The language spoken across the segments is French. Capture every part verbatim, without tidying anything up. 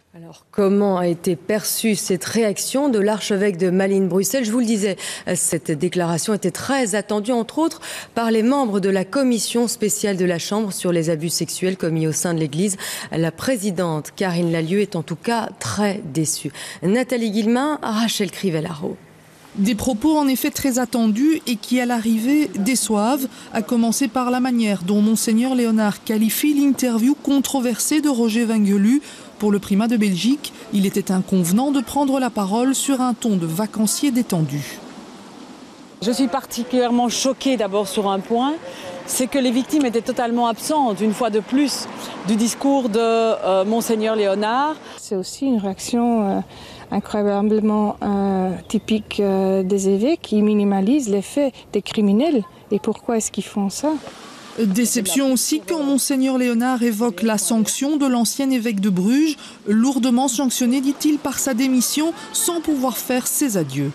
Alors, comment a été perçue cette réaction de l'archevêque de Malines-Bruxelles? Je vous le disais, cette déclaration était très attendue, entre autres, par les membres de la commission spéciale de la Chambre sur les abus sexuels commis au sein de l'Église. La présidente Karine Lallieu est en tout cas très déçue. Nathalie Guillemin, Rachel Crivellaro. Des propos en effet très attendus et qui à l'arrivée déçoivent, à commencer par la manière dont Monseigneur Léonard qualifie l'interview controversée de Roger Vingelu. Pour le primat de Belgique, il était inconvenant de prendre la parole sur un ton de vacancier détendu. Je suis particulièrement choquée d'abord sur un point, c'est que les victimes étaient totalement absentes, une fois de plus, du discours de euh, Monseigneur Léonard. C'est aussi une réaction euh, incroyablement euh, typique euh, des évêques qui minimalisent les faits des criminels. Et pourquoi est-ce qu'ils font ça ? Déception aussi quand Monseigneur Léonard évoque la sanction de l'ancien évêque de Bruges, lourdement sanctionné, dit-il, par sa démission, sans pouvoir faire ses adieux.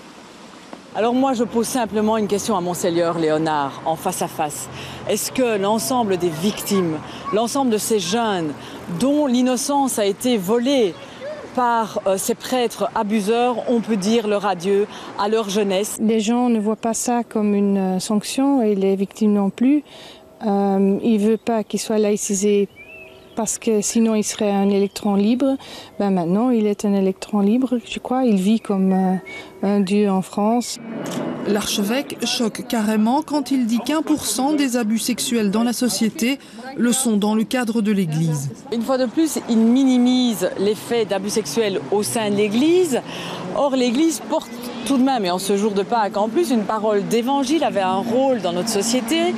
Alors moi, je pose simplement une question à Monseigneur Léonard, en face à face. Est-ce que l'ensemble des victimes, l'ensemble de ces jeunes dont l'innocence a été volée par euh, ces prêtres abuseurs, on peut dire leur adieu à leur jeunesse? Les gens ne voient pas ça comme une sanction et les victimes non plus. Euh, il ne veut pas qu'il soit laïcisé parce que sinon il serait un électron libre. Ben maintenant, il est un électron libre, je crois. Il vit comme euh, un dieu en France. L'archevêque choque carrément quand il dit qu'un pour cent des abus sexuels dans la société le sont dans le cadre de l'Église. Une fois de plus, il minimise les faits d'abus sexuels au sein de l'Église. Or, l'Église porte tout de même, et en ce jour de Pâques en plus, une parole d'évangile, avait un rôle dans notre société.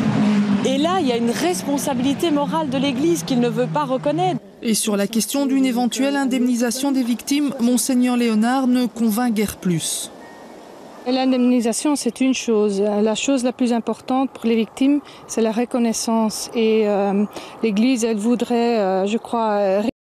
Et là, il y a une responsabilité morale de l'Église qu'il ne veut pas reconnaître. Et sur la question d'une éventuelle indemnisation des victimes, Monseigneur Léonard ne convainc guère plus. L'indemnisation, c'est une chose. La chose la plus importante pour les victimes, c'est la reconnaissance. Et euh, l'Église, elle voudrait, euh, je crois,